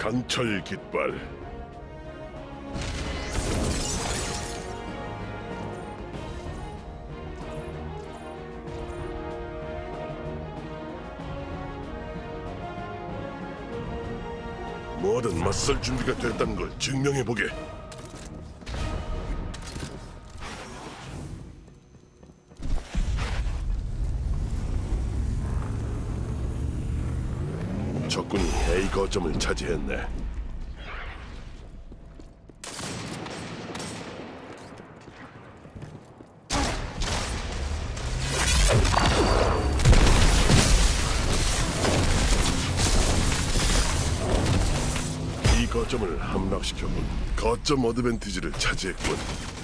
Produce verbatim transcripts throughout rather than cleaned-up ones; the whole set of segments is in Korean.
강철 깃발. 뭐든 맞설 준비가 됐다는 걸 증명해보게. 적군이 A 거점을 차지했네. 이 거점을 함락시켰군. 거점 어드밴티지를 차지했군.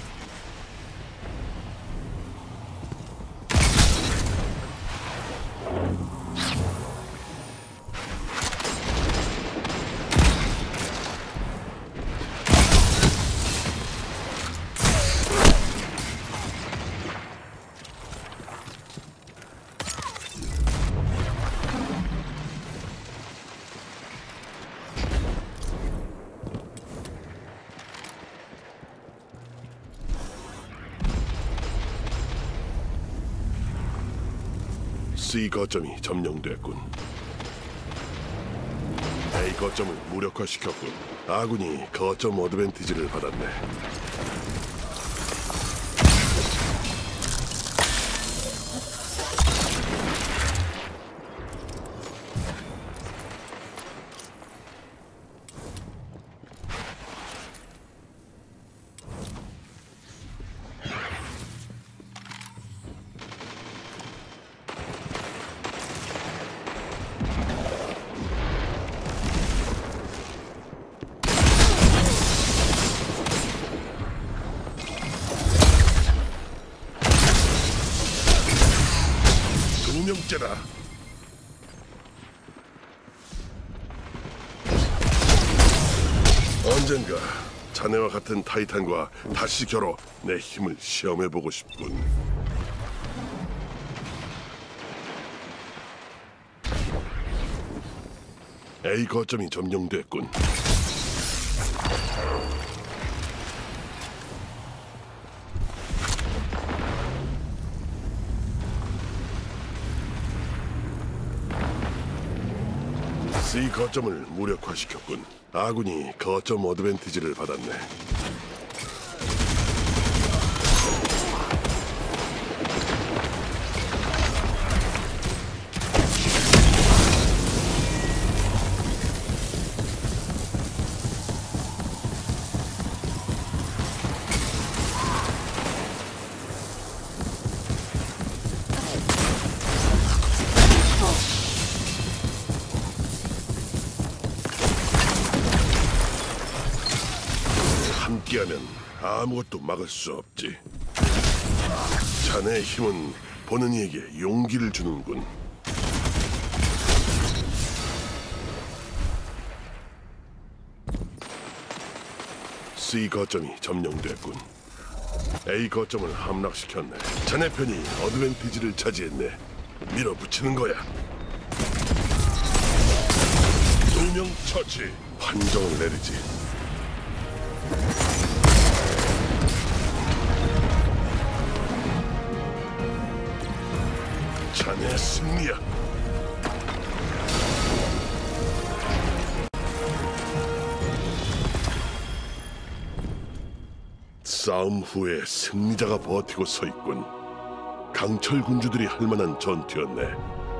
C 거점이 점령됐군. A 거점을 무력화시켰군. 아군이 거점 어드밴티지를 받았네. 명째다. 언젠가 자네와 같은 타이탄과 다시 겨뤄 내 힘을 시험해보고 싶군. A 거점이 점령됐군. C 거점을 무력화시켰군. 아군이 거점 어드밴티지를 받았네. 함께하면 아무것도 막을 수 없지. 자네의 힘은 보는 이에게 용기를 주는군. C 거점이 점령됐군. A 거점을 함락시켰네. 자네 편이 어드밴티지를 차지했네. 밀어붙이는 거야. 두 명 처치. 판정을 내리지. 자네의 승리야. 싸움 후에 승리자가 버티고 서 있군. 강철 군주들이 할 만한 전투였네.